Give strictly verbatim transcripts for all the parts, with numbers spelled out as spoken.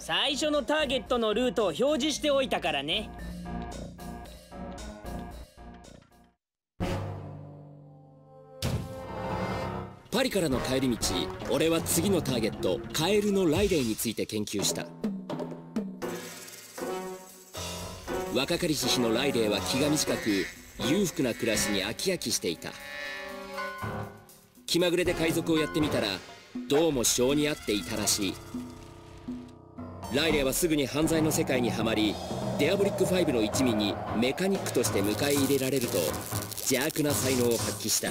最初のターゲットのルートを表示しておいたからね。 パリからの帰り道、俺は次のターゲットカエルのライレイについて研究した。若かりし日のライレイは気が短く裕福な暮らしに飽き飽きしていた。気まぐれで海賊をやってみたらどうも性に合っていたらしい。ライレイはすぐに犯罪の世界にはまり、デアボリックファイブの一味にメカニックとして迎え入れられると邪悪な才能を発揮した。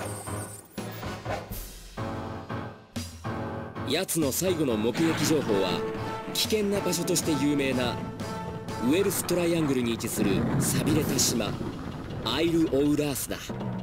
奴の最後の目撃情報は危険な場所として有名なウェルストライアングルに位置する寂れた島アイル・オウラースだ。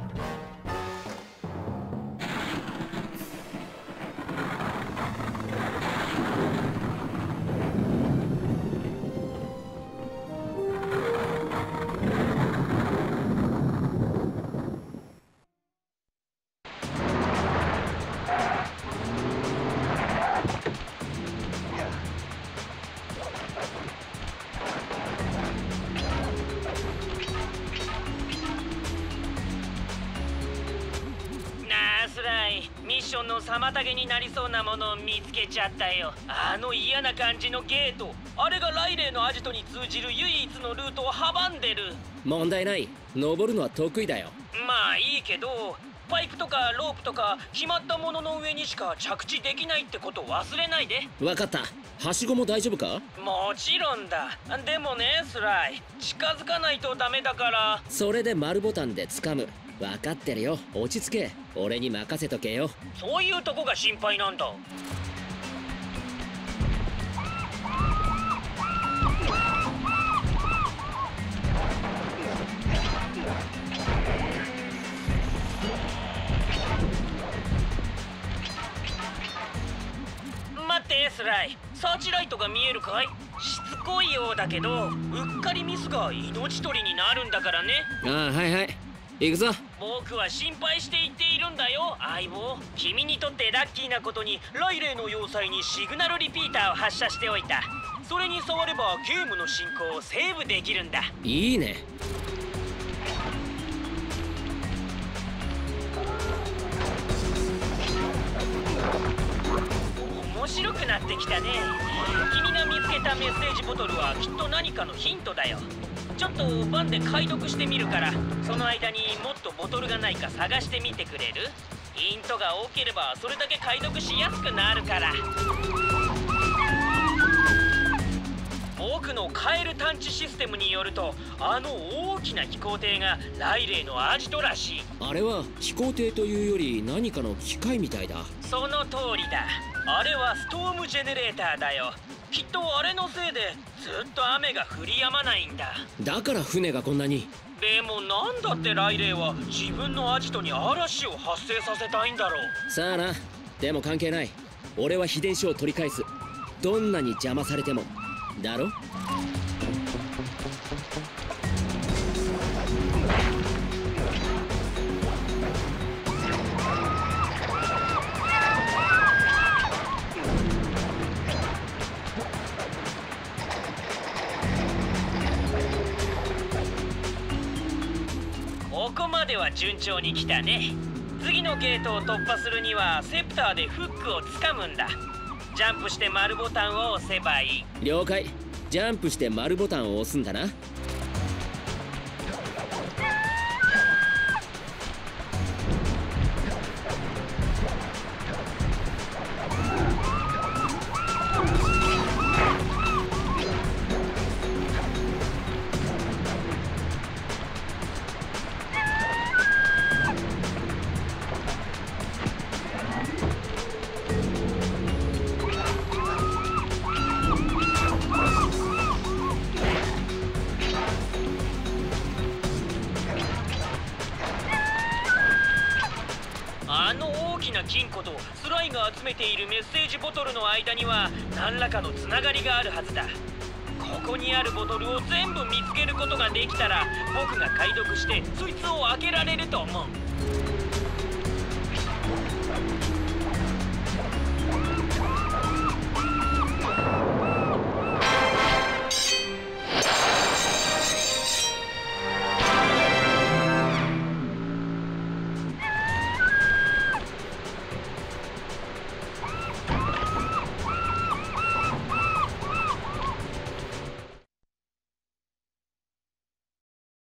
ミッションの妨げになりそうなものを見つけちゃったよ。あの嫌な感じのゲート、あれがライレイのアジトに通じる唯一のルートを阻んでる。 問題ない、登るのは得意だよ。 まあいいけど、パイプとかロープとか決まったものの上にしか着地できないってことを忘れないで。 分かった。はしごも大丈夫か？ もちろんだ。でもねスライ、近づかないとダメだから。 それで丸ボタンで掴む。分かってるよ、落ち着け。俺に任せとけよ。 そういうとこが心配なんだ。待ってスライ、サーチライトが見えるかい？しつこいようだけど、うっかりミスが命取りになるんだからね。 ああ、はいはい、行くぞ。 僕は心配して言っているんだよ相棒。君にとってラッキーなことにライレイの要塞にシグナルリピーターを発射しておいた。それに触ればゲームの進行をセーブできるんだ。 いいね。 面白くなってきたね。君が見つけたメッセージボトルはきっと何かのヒントだよ。ちょっとバンで解読してみるから、その間にもっとボトルがないか探してみてくれる？ヒントが多ければそれだけ解読しやすくなるから。僕のカエル探知システムによると、あの大きな飛行艇がライレイのアジトらしい。 あれは飛行艇というより何かの機械みたいだ。 その通りだ。あれはストームジェネレーターだよ。きっとあれのせいでずっと雨が降り止まないんだ。 だから船がこんなに。 でもなんだってライレイは自分のアジトに嵐を発生させたいんだろう。 さあな。でも関係ない。俺は秘伝書を取り返す。どんなに邪魔されてもだろ。 ここまでは順調に来たね。次のゲートを突破するにはセプターでフックをつかむんだ。ジャンプして丸ボタンを押せばいい。 了解。ジャンプして丸ボタンを押すんだな。 金庫とスライが集めているメッセージボトルの間には何らかのつながりがあるはずだ。ここにあるボトルを全部見つけることができたら、僕が解読してそいつを開けられると思う。